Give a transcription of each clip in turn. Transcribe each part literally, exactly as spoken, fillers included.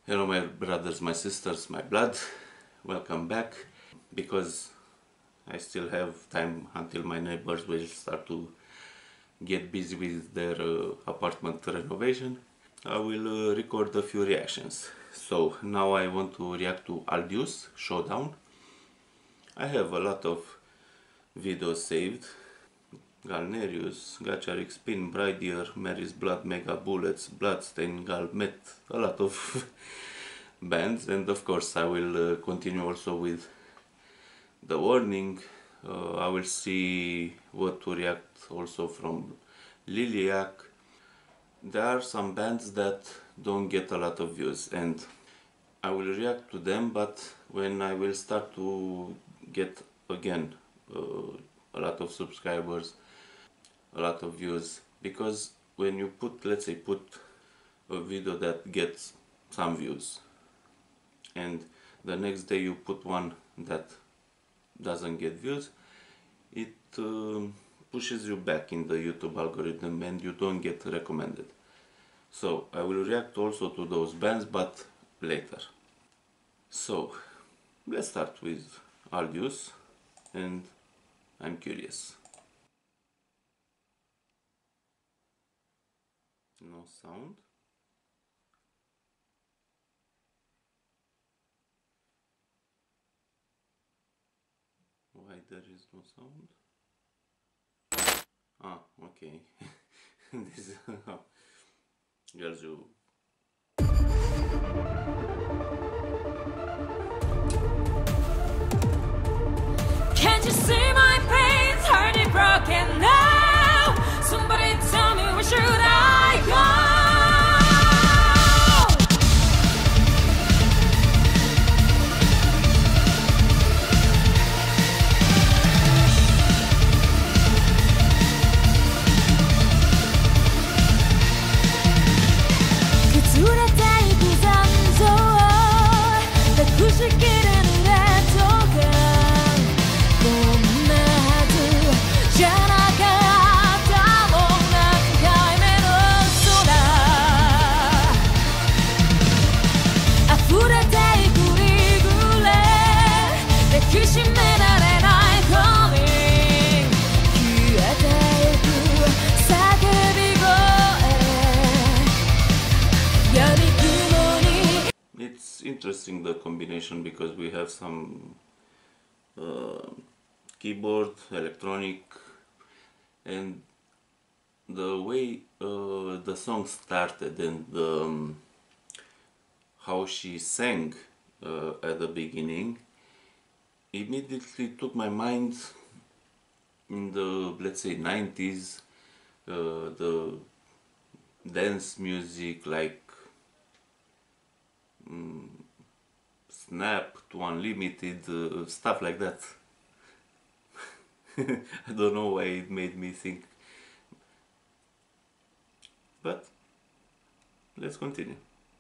Hello my brothers, my sisters, my blood, welcome back. Because I still have time until my neighbors will start to get busy with their uh, apartment renovation, I will uh, record a few reactions. So now I want to react to Aldius Showdown. I have a lot of videos saved. Galnerius, Gacharik Spin, Brideer, Mary's Blood, Mega Bullets, Bloodstain, Galmet, a lot of bands, and of course I will uh, continue also with the warning. uh, I will see what to react also from Liliac. There are some bands that don't get a lot of views and I will react to them, but when I will start to get again uh, a lot of subscribers, a lot of views, because when you put, let's say, put a video that gets some views and the next day you put one that doesn't get views, it uh, pushes you back in the YouTube algorithm and you don't get recommended. So I will react also to those bands, but later. So let's start with Aldius, and I'm curious. No sound. Why there is no sound? Ah, okay. This is how girls you. Can't you see my pain's hardly broken now? Somebody tell me, where should I go? Interesting, the combination, because we have some uh, keyboard, electronic, and the way uh, the song started and um, how she sang uh, at the beginning immediately took my mind in the, let's say, nineties, uh, the dance music like um, Snap to Unlimited, uh, stuff like that. I don't know why it made me think, but let's continue.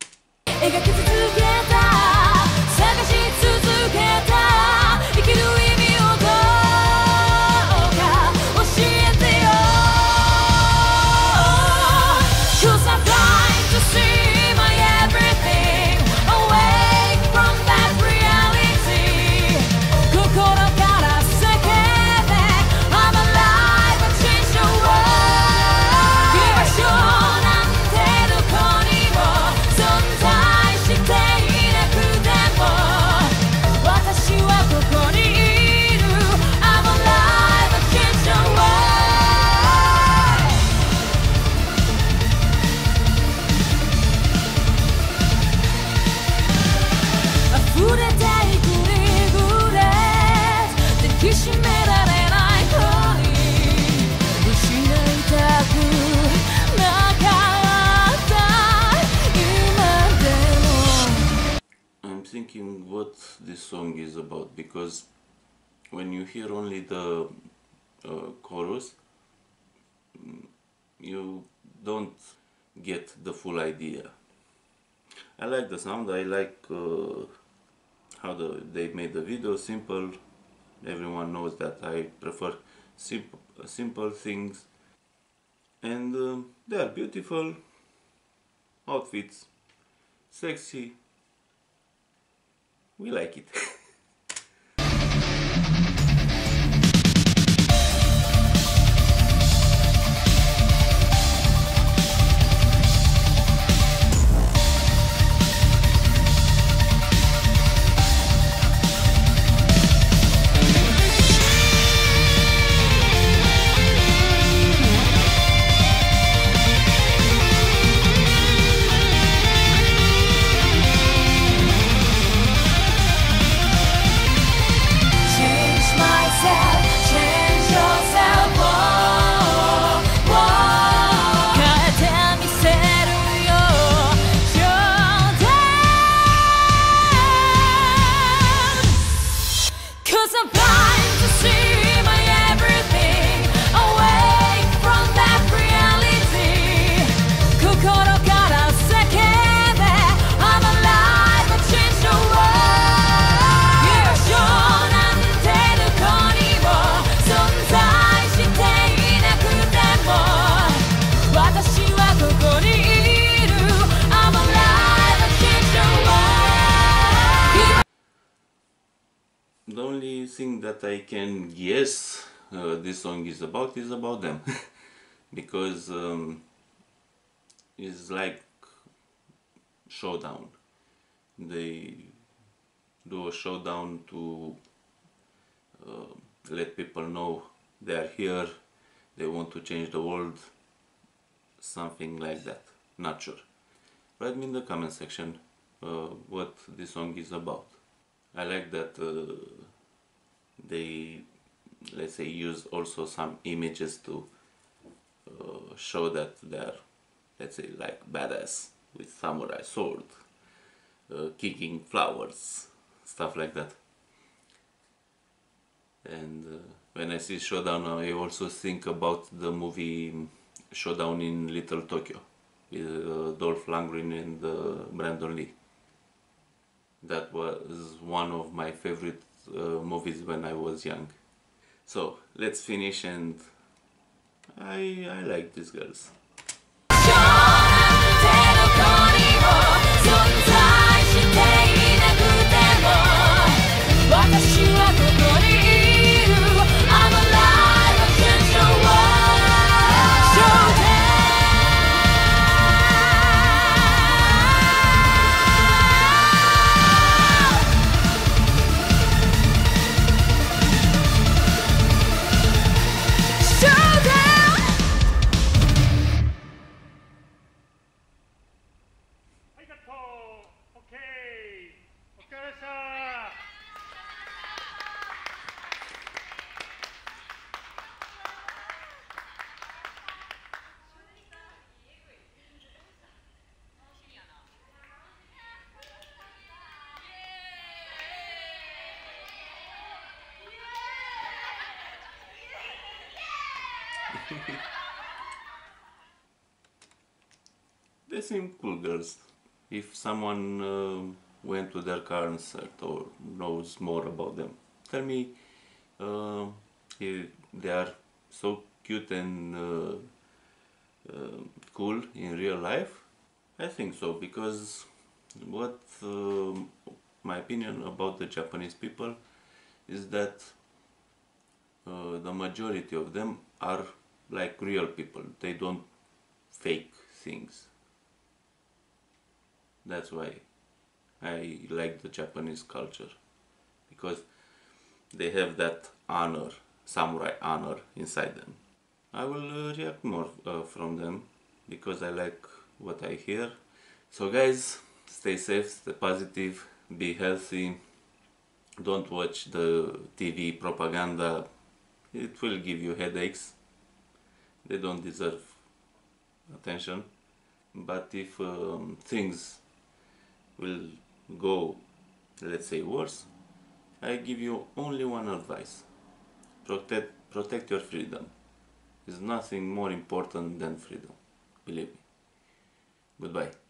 Thinking what this song is about, because when you hear only the uh, chorus you don't get the full idea. I like the sound, I like uh, how the, they made the video simple. Everyone knows that I prefer simple, simple things, and uh, they are beautiful outfits, sexy, we like it. The only thing that I can guess uh, this song is about is about them. Because um, it's like showdown. They do a showdown to uh, let people know they are here, they want to change the world, something like that. Not sure. Write me in the comment section uh, what this song is about. I like that uh, they, let's say, use also some images to uh, show that they're, let's say, like badass with samurai sword, uh, kicking flowers, stuff like that. And uh, when I see Showdown, I also think about the movie Showdown in Little Tokyo with uh, Dolph Lundgren and uh, Brandon Lee. That was one of my favorite uh, movies when I was young. So let's finish, and I, I like these girls. They seem cool girls. If someone uh, went to their concert or knows more about them, tell me uh, if they are so cute and uh, uh, cool in real life. I think so, because what uh, my opinion about the Japanese people is that uh, the majority of them are like real people. They don't fake things. That's why I like the Japanese culture, because they have that honor, samurai honor inside them. I will uh, react more uh, from them because I like what I hear. So guys, stay safe, stay positive, be healthy, don't watch the T V propaganda, it will give you headaches, they don't deserve attention. But if um, things will go, let's say, worse, I give you only one advice: protect, protect your freedom. There's nothing more important than freedom, believe me. Goodbye.